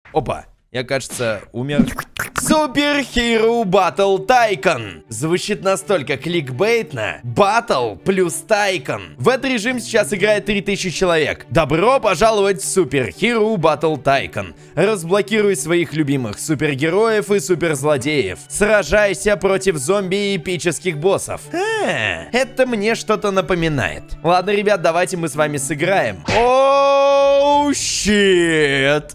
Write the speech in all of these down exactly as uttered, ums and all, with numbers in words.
Опа. Я, кажется, умер. Super Hero Battle Tycoon. Звучит настолько кликбейтно. Battle плюс Tycoon. В этот режим сейчас играет три тысячи человек. Добро пожаловать в Super Hero Battle Tycoon. Разблокируй своих любимых супергероев и суперзлодеев. Сражайся против зомби и эпических боссов. А, это мне что-то напоминает. Ладно, ребят, давайте мы с вами сыграем. Оу, щит.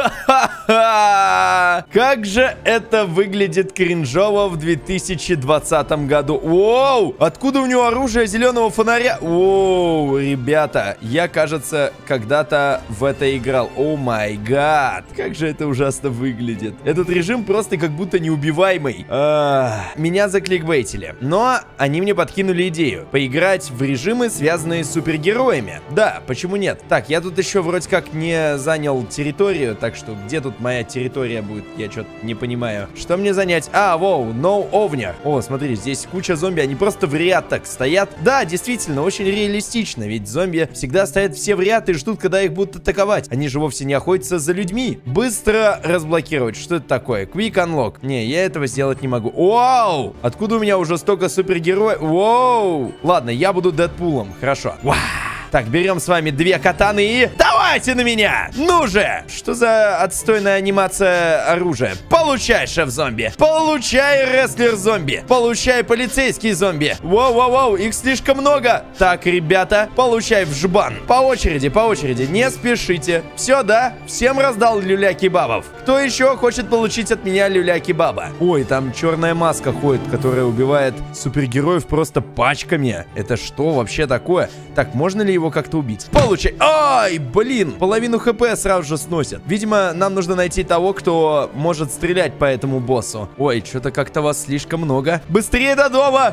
Ха-ха-ха! Как же это выглядит кринжово в две тысячи двадцатом году. Воу! Откуда у него оружие зеленого фонаря? Воу, ребята, я, кажется, когда-то в это играл. О май гад! Как же это ужасно выглядит. Этот режим просто как будто неубиваемый. А, меня закликбейтили. Но они мне подкинули идею. Поиграть в режимы, связанные с супергероями. Да, почему нет? Так, я тут еще вроде как не занял территорию, так что где тут моя территория будет? Я что-то не понимаю. Что мне занять? А, воу, no ovner. О, смотри, здесь куча зомби, они просто в ряд так стоят. Да, действительно, очень реалистично, ведь зомби всегда стоят все в ряд и ждут, когда их будут атаковать. Они же вовсе не охотятся за людьми. Быстро разблокировать. Что это такое? Quick unlock. Не, я этого сделать не могу. Вау! Откуда у меня уже столько супергероев? Вау! Ладно, я буду Дэдпулом. Хорошо. Вау! Так, берем с вами две катаны и... Давайте на меня! Ну же! Что за отстойная анимация оружия? Получай, шеф-зомби! Получай, рестлер-зомби! Получай, полицейский зомби! Воу-воу-воу, их слишком много! Так, ребята, получай в жбан! По очереди, по очереди, не спешите! Все, да? Всем раздал люля-кебабов? Кто еще хочет получить от меня люля-кебаба? Ой, там черная маска ходит, которая убивает супергероев просто пачками. Это что вообще такое? Так, можно ли его как-то убить? Получай! Ай, блин! Половину хп сразу же сносят. Видимо, нам нужно найти того, кто может стрелять по этому боссу. Ой, что-то как-то вас слишком много. Быстрее до дома!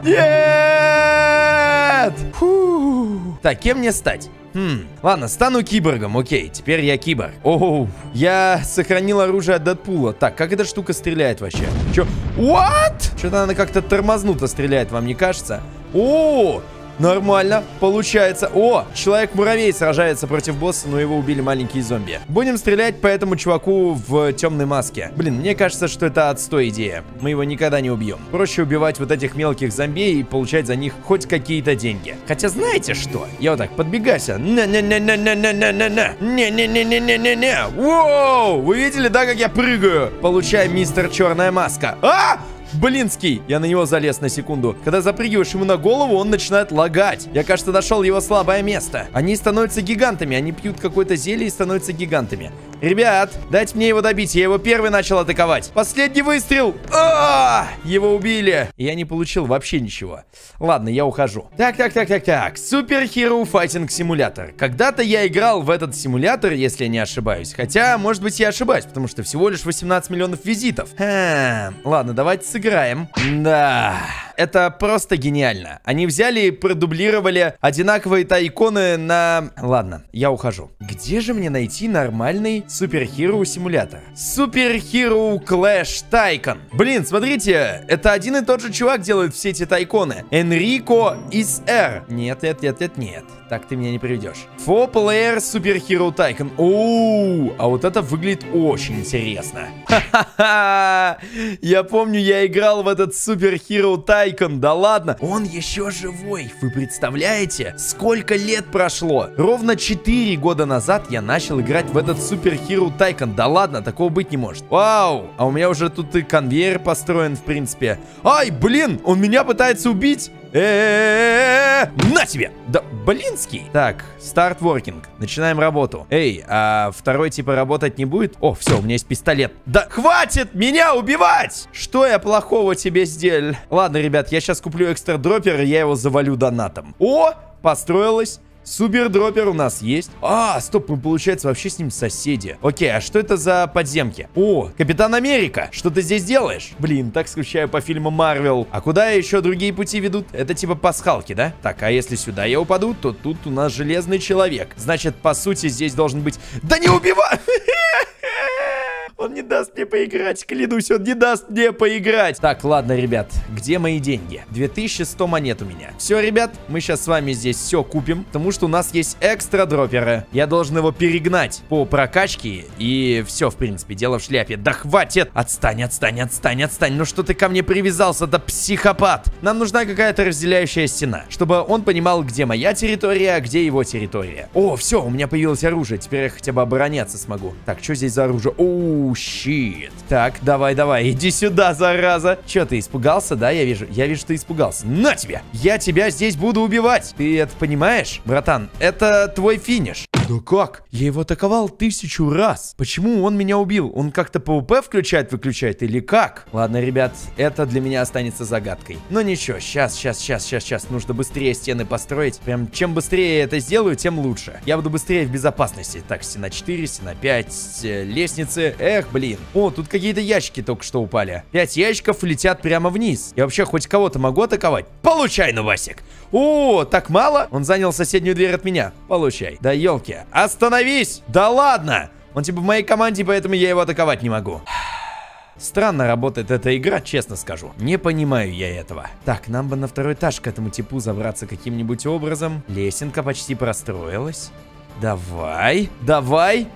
Нет! Фу. Так, кем мне стать? Хм, ладно, стану киборгом, окей, теперь я киборг. Оу, я сохранил оружие от Дэдпула. Так, как эта штука стреляет вообще? Чё? What? Что-то она как-то тормознуто стреляет, вам не кажется? О, нормально, получается. О, Человек-муравей сражается против босса, но его убили маленькие зомби. Будем стрелять по этому чуваку в темной маске. Блин, мне кажется, что это отстой идея. Мы его никогда не убьем. Проще убивать вот этих мелких зомби и получать за них хоть какие-то деньги. Хотя знаете что? Я вот так подбегайся. На-на-на-на-на-на-на-на-на. Не-не-не-не-не-не-не. Воу! Вы видели, да, как я прыгаю? Получай, мистер Черная Маска. А! Блинский! Я на него залез на секунду. Когда запрыгиваешь ему на голову, он начинает лагать. Я, кажется, нашел его слабое место. Они становятся гигантами. Они пьют какое-то зелье и становятся гигантами. Ребят, дайте мне его добить. Я его первый начал атаковать. Последний выстрел. А-а-а! Его убили. Я не получил вообще ничего. Ладно, я ухожу. Так, так, так, так, так. Super Hero Fighting Simulator. Когда-то я играл в этот симулятор, если я не ошибаюсь. Хотя, может быть, я ошибаюсь, потому что всего лишь восемнадцать миллионов визитов. Ха. Ладно, давайте сыграем. Да. Это просто гениально. Они взяли и продублировали одинаковые тайконы на... Ладно, я ухожу. Где же мне найти нормальный Super Hero симулятор? Super Hero Clash Tycoon. Блин, смотрите, это один и тот же чувак делает все эти тайконы. Энрико из Р. Нет, нет, нет, нет, нет. Так ты меня не приведешь. four player Super Hero Tycoon. Оу, а вот это выглядит очень интересно. Ха-ха-ха. Я помню, я играл в этот Super Hero Tycoon. Да ладно. Он еще живой. Вы представляете, сколько лет прошло? Ровно четыре года назад я начал играть в этот Super Hero Tycoon. Да ладно, такого быть не может. Вау. А у меня уже тут и конвейер построен, в принципе. Ай, блин, он меня пытается убить. Э-э-э-э-э! На тебе! Да, блинский! Так, старт working. Начинаем работу. Эй, а второй типа работать не будет? О, все, у меня есть пистолет. Да хватит меня убивать! Что я плохого тебе сделал? Ладно, ребят, я сейчас куплю экстра дроппер, и я его завалю донатом. О, построилась. Супер дроппер у нас есть. А, стоп, мы, получается, вообще с ним соседи. Окей, а что это за подземки? О, Капитан Америка, что ты здесь делаешь? Блин, так скучаю по фильму Марвел. А куда еще другие пути ведут? Это типа пасхалки, да? Так, а если сюда я упаду, то тут у нас железный человек. Значит, по сути, здесь должен быть... Да не убивай! Он не даст мне поиграть, клянусь, он не даст мне поиграть. Так, ладно, ребят, где мои деньги? две тысячи сто монет у меня. Все, ребят, мы сейчас с вами здесь все купим, потому что у нас есть экстра дроперы. Я должен его перегнать по прокачке, и все, в принципе, дело в шляпе. Да хватит! Отстань, отстань, отстань, отстань. Ну что ты ко мне привязался, да психопат? Нам нужна какая-то разделяющая стена, чтобы он понимал, где моя территория, а где его территория. О, все, у меня появилось оружие, теперь я хотя бы обороняться смогу. Так, что здесь за оружие? Оу, щит. Так, давай, давай, иди сюда, зараза. Че, ты испугался, да, я вижу? Я вижу, что ты испугался. На тебе! Я тебя здесь буду убивать. Ты это понимаешь, братан? Это твой финиш. Да как? Я его атаковал тысячу раз. Почему он меня убил? Он как-то ПВП включает, выключает или как? Ладно, ребят, это для меня останется загадкой. Но ничего, сейчас, сейчас, сейчас, сейчас, сейчас. Нужно быстрее стены построить. Прям чем быстрее я это сделаю, тем лучше. Я буду быстрее в безопасности. Так, стена четыре, стена пять, э, лестницы. Эх, блин. О, тут какие-то ящики только что упали. пять ящиков летят прямо вниз. Я вообще хоть кого-то могу атаковать? Получай, Новасик. О, так мало? Он занял соседнюю дверь от меня. Получай. Да елки. Остановись! Да ладно! Он типа в моей команде, поэтому я его атаковать не могу. Странно работает эта игра, честно скажу. Не понимаю я этого. Так, нам бы на второй этаж к этому типу забраться каким-нибудь образом. Лесенка почти простроилась. Давай, давай.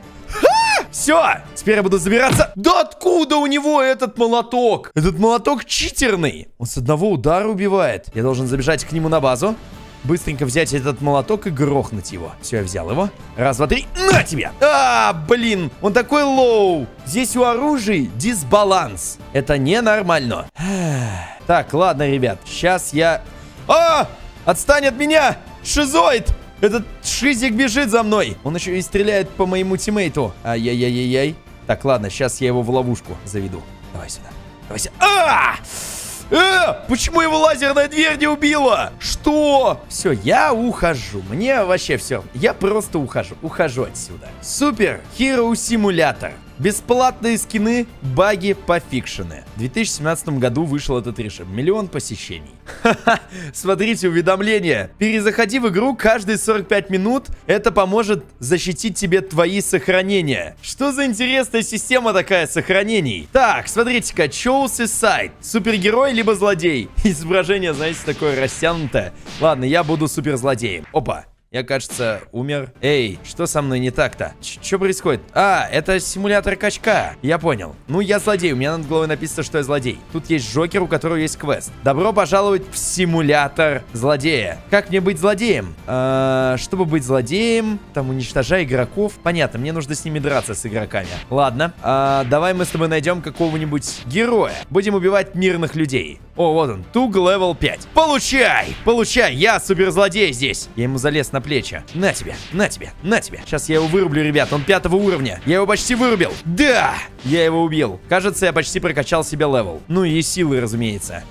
Все, теперь я буду забираться. Да откуда у него этот молоток? Этот молоток читерный. Он с одного удара убивает. Я должен забежать к нему на базу. Быстренько взять этот молоток и грохнуть его. Все, я взял его. Раз, два, три. На тебе! А, блин, он такой лоу. Здесь у оружия дисбаланс. Это ненормально. Так, ладно, ребят. Сейчас я... А! Отстань от меня! Шизоид! Этот шизик бежит за мной. Он еще и стреляет по моему тиммейту. Ай-яй-яй-яй-яй. Так, ладно, сейчас я его в ловушку заведу. Давай сюда. Давай сюда. А! Э, почему его лазерная дверь не убила? Что? Все, я ухожу. Мне вообще все. Я просто ухожу. Ухожу отсюда. Супер Hero Simulator. Бесплатные скины, баги, пофикшены. В две тысячи семнадцатом году вышел этот режим. Миллион посещений. Ха-ха, смотрите уведомления. Перезаходи в игру каждые сорок пять минут. Это поможет защитить тебе твои сохранения. Что за интересная система такая сохранений? Так, смотрите-ка, Choose сайт. Супергерой либо злодей. Изображение, знаете, такое растянутое. Ладно, я буду суперзлодеем. Опа. Я, кажется, умер. Эй, что со мной не так-то? Что происходит? А, это симулятор качка. Я понял. Ну, я злодей. У меня над головой написано, что я злодей. Тут есть Джокер, у которого есть квест. Добро пожаловать в симулятор злодея. Как мне быть злодеем? А, чтобы быть злодеем, там уничтожай игроков. Понятно, мне нужно с ними драться, с игроками. Ладно. А, давай мы с тобой найдем какого-нибудь героя. Будем убивать мирных людей. О, вот он. Туг левел пять. Получай! Получай! Я суперзлодей здесь. Я ему залез на плечи. На тебе, на тебе, на тебе. Сейчас я его вырублю, ребят. Он пятого уровня. Я его почти вырубил. Да! Я его убил. Кажется, я почти прокачал себе левел. Ну и силы, разумеется.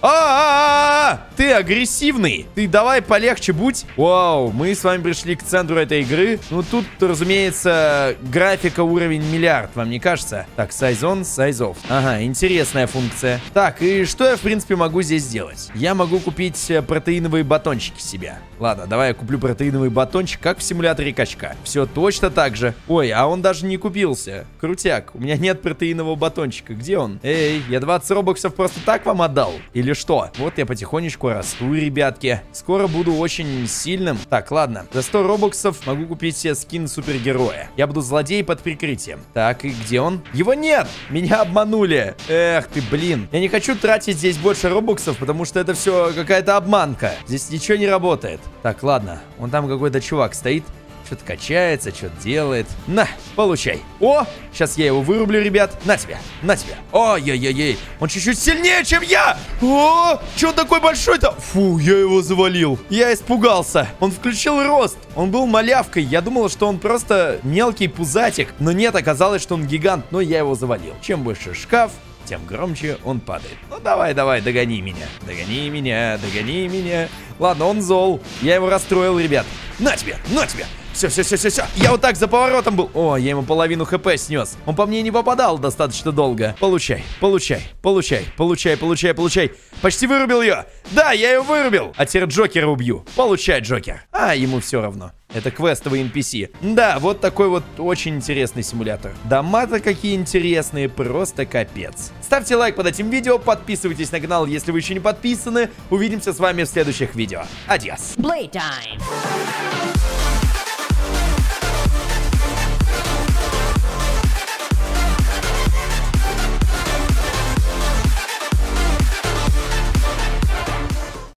А-а-а! Ты агрессивный. Ты давай полегче будь. Вау, мы с вами пришли к центру этой игры. Ну тут, разумеется, графика уровень миллиард. Вам не кажется? Так, size on, size off. Ага, интересная функция. Так, и что я, в принципе, могу здесь сделать? Я могу купить протеиновые батончики себе. Ладно, давай я куплю протеиновый батончик, как в симуляторе качка. Все точно так же. Ой, а он даже не купился. Крутяк. У меня нет протеинового батончика. Где он? Эй, я двадцать робоксов просто так вам отдал? Или что? Вот я потихонечку расту, ребятки. Скоро буду очень сильным. Так, ладно. За сто робоксов могу купить себе скин супергероя. Я буду злодей под прикрытием. Так, и где он? Его нет! Меня обманули. Эх ты, блин. Я не хочу тратить здесь больше робоксов, потому что это все какая-то обманка. Здесь ничего не работает. Так, ладно. Вон там какой-то чувак стоит. Что-то качается, что-то делает. На, получай. О, сейчас я его вырублю, ребят. На тебя, на тебя. Ой-ой-ой-ой. Он чуть-чуть сильнее, чем я. О, что он такой большой-то? Фу, я его завалил. Я испугался. Он включил рост. Он был малявкой. Я думал, что он просто мелкий пузатик. Но нет, оказалось, что он гигант. Но я его завалил. Чем больше шкаф, тем громче он падает. Ну давай, давай, догони меня. Догони меня, догони меня. Ладно, он зол. Я его расстроил, ребят. На тебе, на тебе. Все, все, все, все, все. Я вот так за поворотом был. О, я ему половину хп снес. Он по мне не попадал достаточно долго. Получай, получай, получай, получай, получай, получай. Почти вырубил ее. Да, я ее вырубил. А теперь Джокера убью. Получай, Джокер. А, ему все равно. Это квестовый эн пи си. Да, вот такой вот очень интересный симулятор. Дома-то какие интересные, просто капец. Ставьте лайк под этим видео, подписывайтесь на канал, если вы еще не подписаны. Увидимся с вами в следующих видео. Адьос. Playtime.